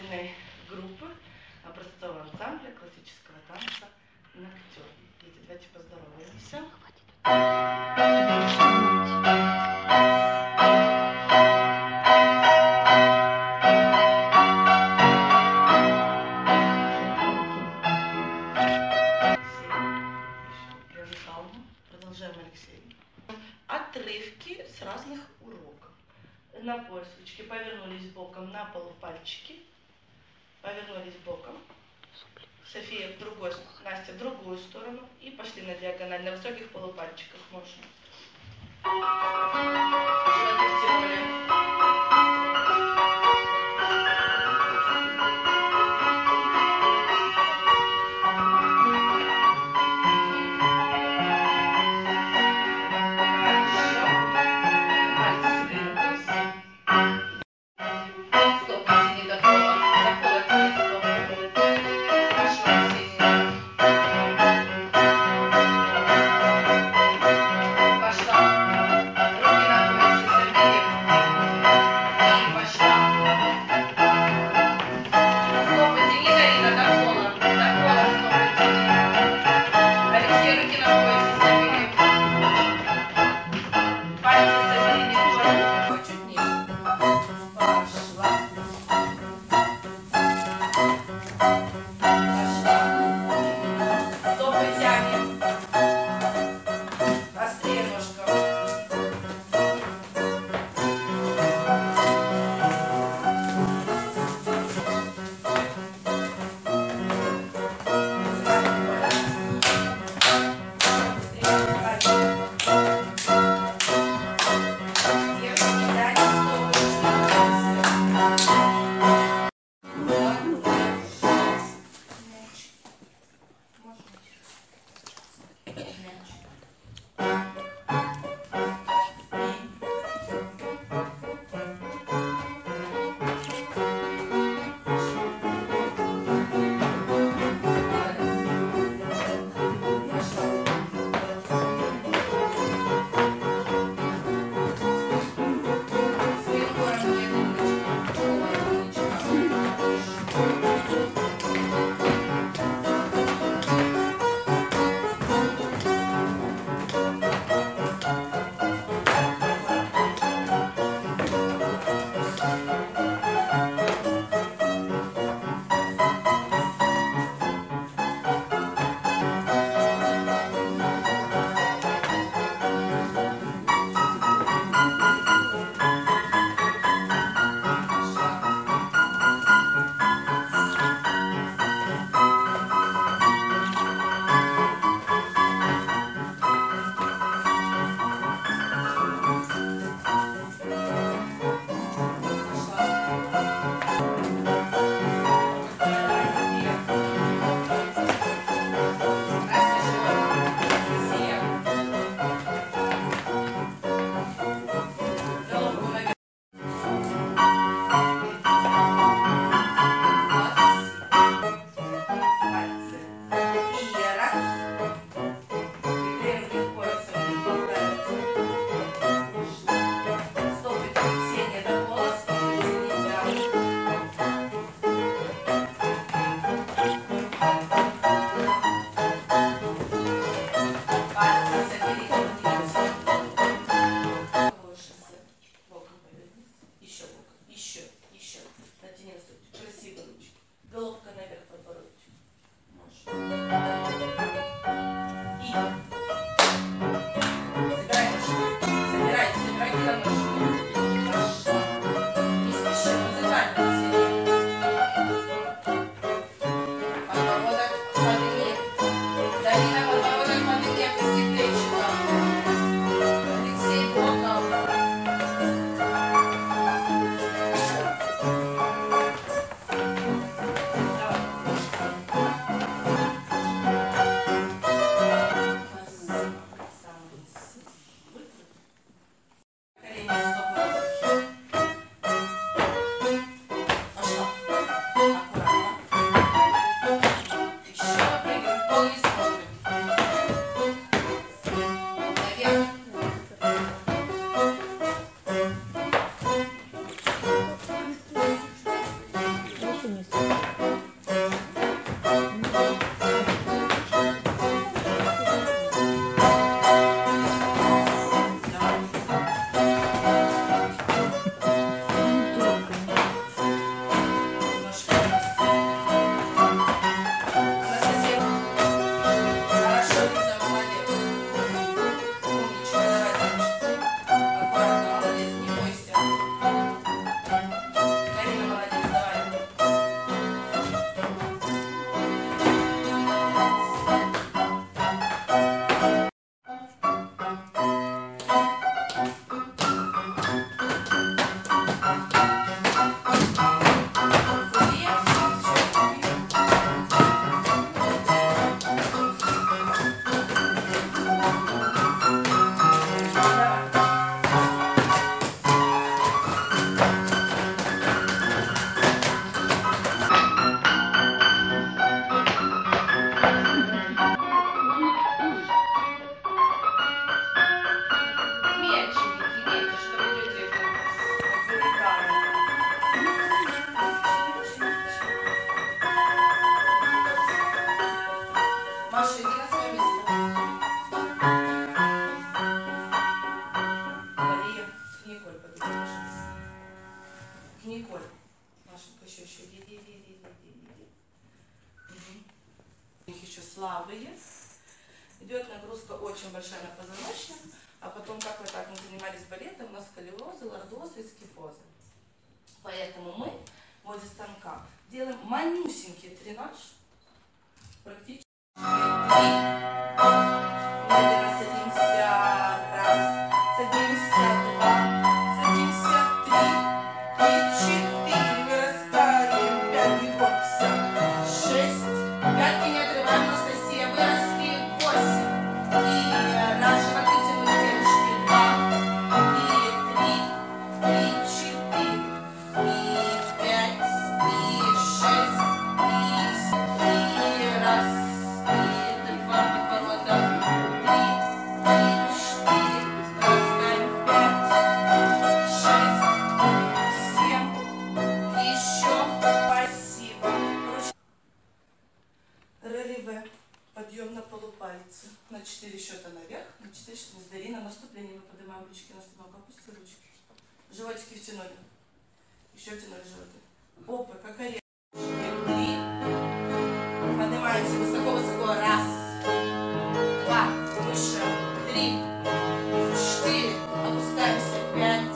замечательной группы образцового ансамбля классического танца «Ноктюрн». Дети, давайте поздороваемся. Продолжаем, Алексей. Отрывки с разных уроков. На поясочке повернулись боком, на пол пальчики. Повернулись боком. София в другую, Настя в другую сторону. И пошли на диагональ, на высоких полупальчиках можно. слабые. Идет нагрузка очень большая на позвоночник. А потом, как вот так мы занимались балетом, у нас сколиозы, лордозы и скифозы. Поэтому мы возле станка делаем манюсенький тренаж. Практически 3. Медленно садимся. Раз. Садимся. 2. Садимся. 3. И 4. Вырастаем. 5. Бегом. 6. Пятки не отрываем. Анастасия. Выросли. 8. И раз. Животы тянули, девушки. 2. И 3. И 4. И 5. И 6. И раз. И 2. Подбородок. 3. И 4. Вырастаем. 5. 6. 7. Еще. Спасибо. Релеве. Подъем на полупальцы. На 4 счета наверх, на 4 счета вниз. На наступление мы поднимаем ручки на станок. Опусти ручки. Животики втянули. Еще втянули животы. Опа, как орел. 3. Поднимаемся высоко-высоко. Раз. 2. Выше. 3. 4. Опускаемся. 5.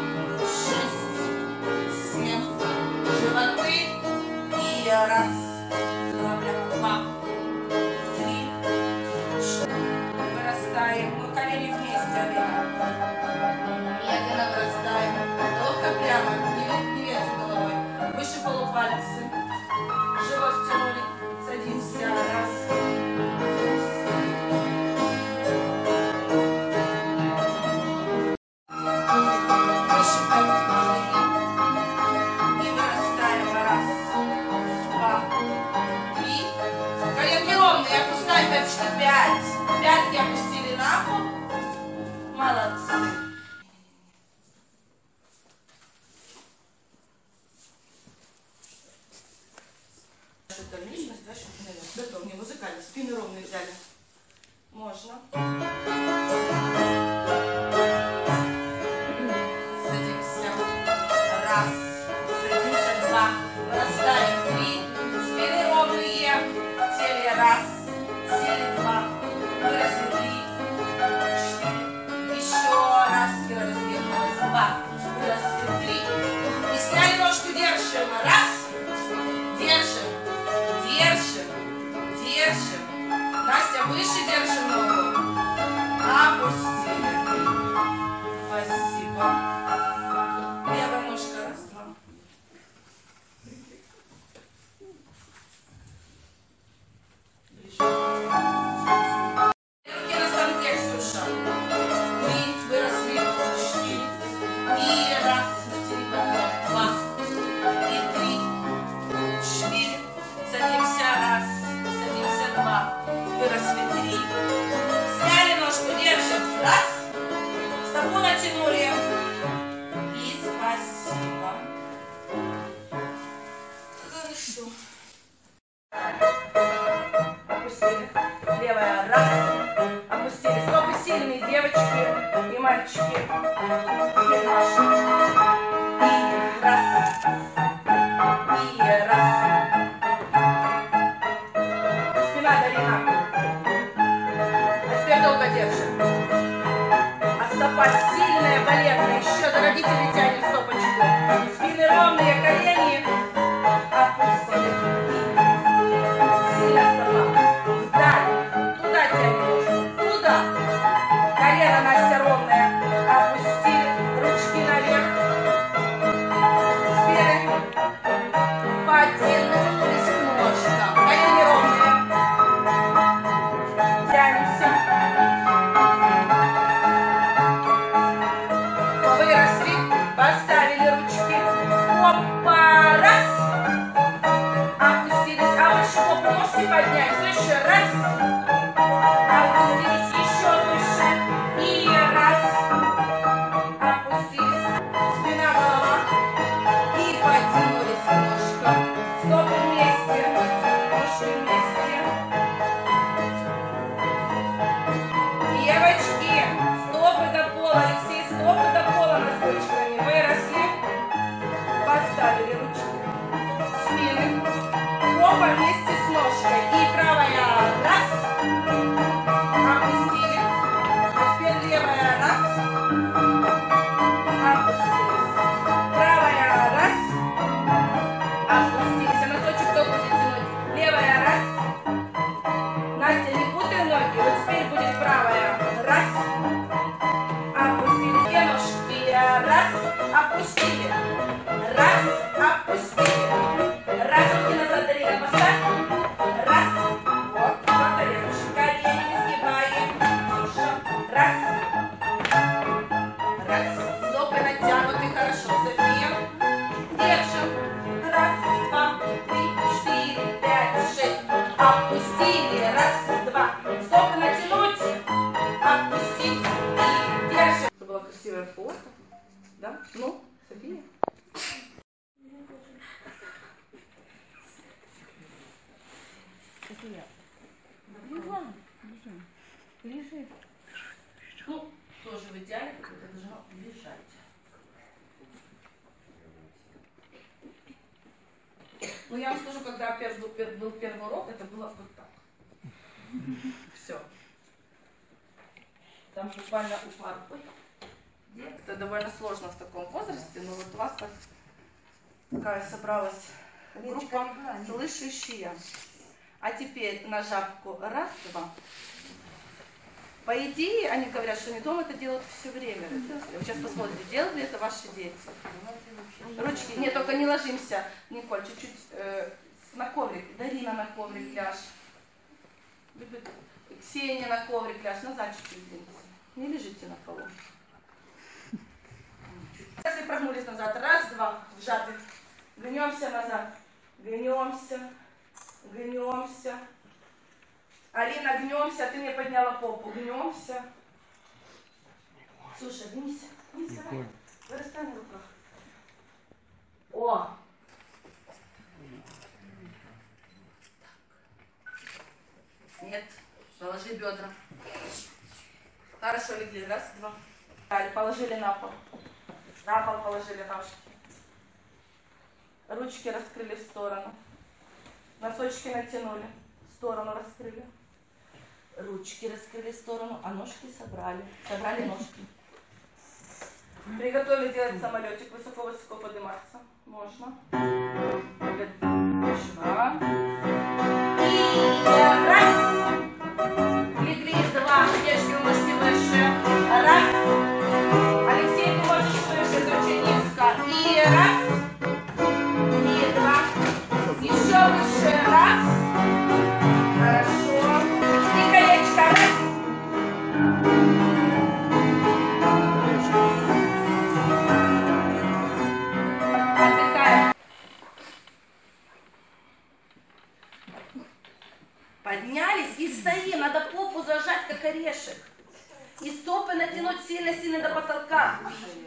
6. 7. Животы. И раз. 2. 3. 4. Вырастаем. Ну, колени вместе, Алина. Медленно вырастаем. Головка прямо. Не вверх головой. Выше полупальцы. Живот втянули. Садимся. Раз. Выше пятки. И вырастаем. Раз. 2. 3. Коленки ровные. Опускаем пяточки. 5. Пятки опустили на пол. Молодцы. Дальничность, да, чтобы готов. Не музыкально. Спины ровные взяли. Можно. Садимся. Раз. Садимся. 2. Вырастаем. 3. Спины ровные. Сели. Раз. Сели. 2. Выросли. 3. 4. Еще раз. Развернулась. 2. Выросли. 3. И сняли ножку. Держим. Раз. Держим. Держим. Держим. Настя, выше держим ногу. Опустили. Спасибо. Левая ножка. Раз, 2. Ближе. Руки на станке, Ксюша. 3. Выросли. 4. И раз. Натяни подъем. 2. И 3. 4. Садимся. Раз. Садимся. 2. Выросли. 3. Сняли ножку. Держим. Раз. Стопу натянули. И спасибо. Хорошо. Опустили. Левая. Раз. Опустили. Стопы сильные, девочки и мальчики. Теперь наши. И раз. И раз. Спина долина. А теперь долго держим. А стопа сильная, балетная. Еще до родителей тянем стопочку. Спины ровные, колени. Опустили. Сильно стопа. Вдаль. Туда тянем ножку. Туда. Колено, Настя, ровное. Опустили. Ручки наверх. Спины. Потянулись к ножкам. Колени ровные. Тянемся. Выросли. Поставили ручки. Опа. Раз. Опустились. А выше попу можете поднять? Выше. Раз. Опустились. Еще выше. И раз. Опустились. Спина, голова. И потянулись к ножкам. Стопы вместе. Ножки вместе. Девочки, стопы до пола. Алексей, стопы до пола носочками. Выросли. Поставили ручки. Спины. Попа вместе с ножкой. И правая опустились. А носочек кто будет тянуть? Левая, раз. Настя, не путай ноги. Вот теперь будет правая. Раз. Опустили. Две ножки. Раз. Опустили. Раз. Опустили. Раз. Руки назад, Дарина, поставь. Раз. Вот. Повторяем. Колени не сгибаем. Тише. Раз. Раз. Стопы натянуты. Хорошо. София. Держим. Раз, два, три, четыре, пять, шесть. Опустили. Раз, два. Стопы натянуть. Опустить. И держим. Это было красивое фото. Да? Ну, София. София. Лежа. Лежи. Ну, тоже в идеале, как это должно лежать. Ну, я вам скажу, когда был первый урок, это было вот так. Все. Там буквально у пары. Это довольно сложно в таком возрасте, но вот у вас такая собралась группа слышащая. А теперь на жабку. Раз, два. По идее, они говорят, что они дома это делают все время. Вы сейчас посмотрите, делают ли это ваши дети. Ручки. Нет, только не ложимся. Николь, чуть-чуть на коврик. Дарина на коврик ляжь. Ксения на коврик ляжь. Назад чуть-чуть двиньте. Не лежите на полу. Если прогнулись назад. Раз, два. В жабе. Гнемся назад. Гнемся. Гнемся. Алина, гнемся. Ты мне подняла попу. Гнемся. Слушай, гнись. Гнись, давай. Вырастай на руках. О! Нет. Положи бедра. Хорошо легли. Раз, два. Положили на пол. На пол положили ножки. Ручки раскрыли в сторону. Носочки натянули. В сторону раскрыли. Ручки раскрыли в сторону, а ножки собрали. Собрали ножки. Приготовили делать самолетик. Высоко-высоко подниматься. Можно. Можно. И раз. Легли. Два. Девочки, вы можете выше. Раз. Алексей, ты можешь выше. Это очень низко. И раз. И два. Еще выше. Раз. Хорошо. И колечко. Раз. Отдыхаем. Поднялись и стоим. Надо попу зажать, как орешек. И стопы натянуть сильно-сильно до потолка.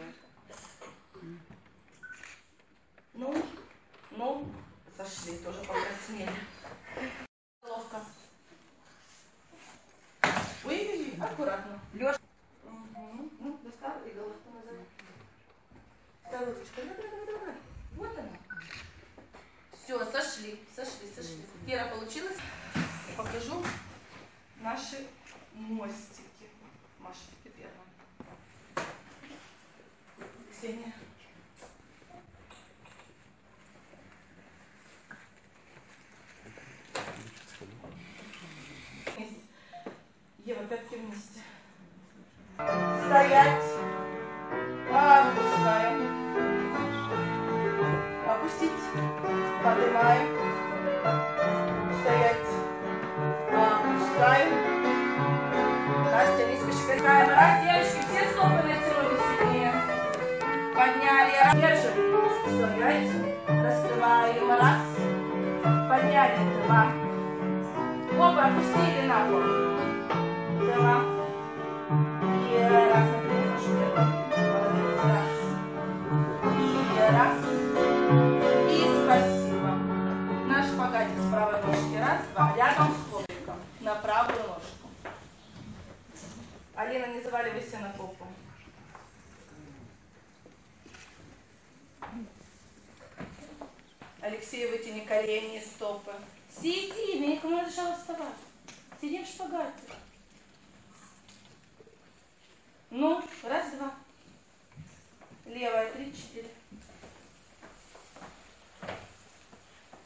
Ну, сошли, тоже покраснели. Головка. Ой, аккуратно. Лёш. Угу. Ну, достал и головку назад. Вторую ручку. Давай. Вот она. Все, сошли. Кира, получилось? Покажу наши мостики. Маша, ты первая. Ксения. Ева, пятки вместе. Стоять. Опускаем. Опустить. Поднимаем. Стоять. Опускаем. Настя, не спеши. Раз, девочки, все стопы натянули сильнее. Подняли. Держим. Стоять. Раскрываем. Раз. Подняли. Два. Опа, опустили на пол. Два. И раз. Молодец. Раз. И раз. И спасибо. Наш шпагатик с правой ножки. Раз, два. Рядом с ковриком. На правую ножку. Алина, не заваливайся на попу. Алексей, вытяни колени, стопы. Сиди, мне никому не решало вставать. Сидим в шпагате. Ну, раз, два. Левая, 3, 4.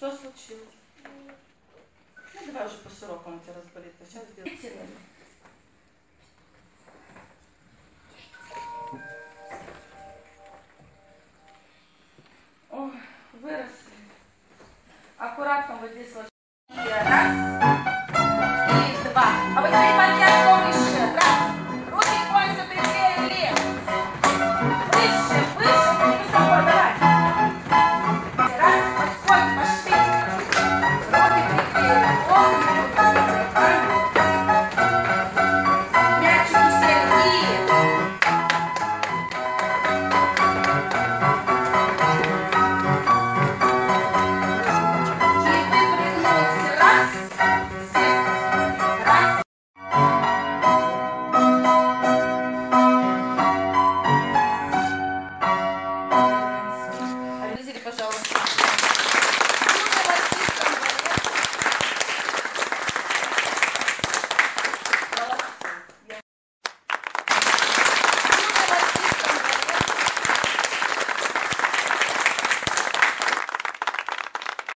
Что случилось? Ну, давай уже по широкому тебя разболится. Сейчас сделаем. Ой, выросли. Аккуратно вот здесь вот